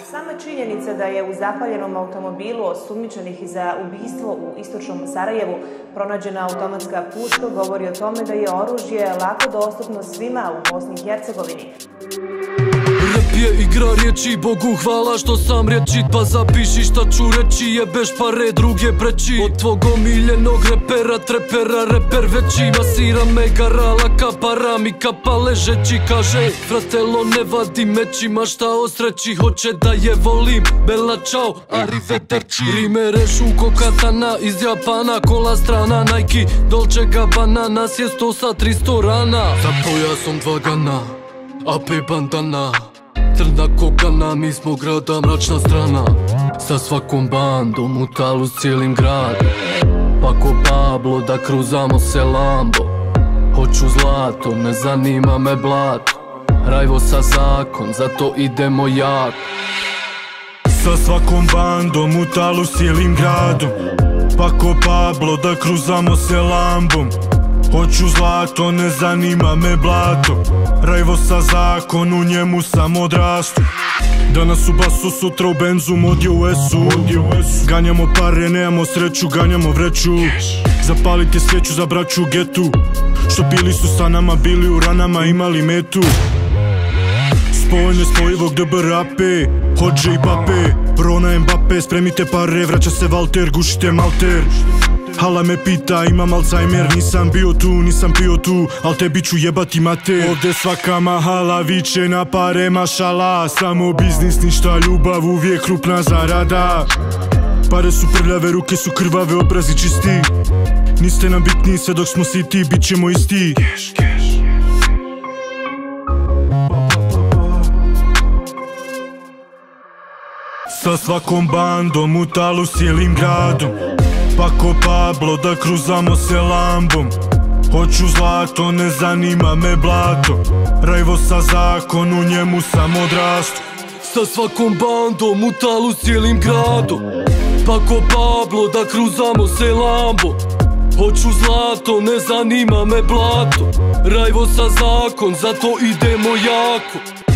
Sama činjenica da je u zapaljenom automobilu osumnjičenih za ubistvo u istočnom Sarajevu pronađena automatska puška govori o tome da je oružje lako dostupno svima u Bosni i Hercegovini. Rap je igra riječi, Bogu hvala što sam rječit. Pa zapiši šta ću reći, jebeš pare druge preći. Od tvog omiljenog repera, trepera, reper veći. Masira me garala, kapara mi kapa ležeći. Kaže, fratelo ne vadi mećima šta osreći. Hoće da je volim, bella ciao, arrivederci. Rime rešu ko katana iz Japana. Kola strana, Nike, Dolce Gabbana. Nas je 100 sa 300 rana. Za pojasom 2 gana, AP bandana, crna kokana, mi smo grada mračna strana. Sa svakom bandom u talu s cijelim gradom. Pa ko Pablo da kruzamo se Lambo. Hoću zlato, ne zanima me blato. Rajvo sa zakon, zato idemo jako. Sa svakom bandom u talu s cijelim gradom. Pa ko Pablo da kruzamo se Lambom. Hoću zlato, ne zanima me blato. Rajvo sa zakon, u njemu sam odrastu. Danas u basu, sutra u benzu, mod je u esu. Ganjamo pare, nemamo sreću, ganjamo vreću. Zapalite svijeću za braću u getu. Što bili su sa nama, bili u ranama, imali metu. Spojne spojivog DBRAP, Hođe i Bape, Rona Mbappe, spremite pare, vraća se Valter, gušite malter. Hala me pita, imam Alzheimer, nisam bio tu, nisam pio tu, al tebi ću jebati mater. Ovdje svaka mahala viče na pare mašala. Samo biznis, ništa ljubav, uvijek krupna zarada. Pare su prljave, ruke su krvave, obrazi čisti. Niste nam bitni, sve dok smo siti, bit ćemo isti. Sa svakom bandom u talu s cijelim gradom. Pa ko Pablo da kruzamo se Lambom. Hoću zlato, ne zanima me blato. Rajvo sa zakon, u njemu sam odrastu. Sa svakom bandom u talu s cijelim gradom. Pa ko Pablo da kruzamo se Lambo. Hoću zlato, ne zanima me blato. Rajvo sa zakon, zato idemo jako.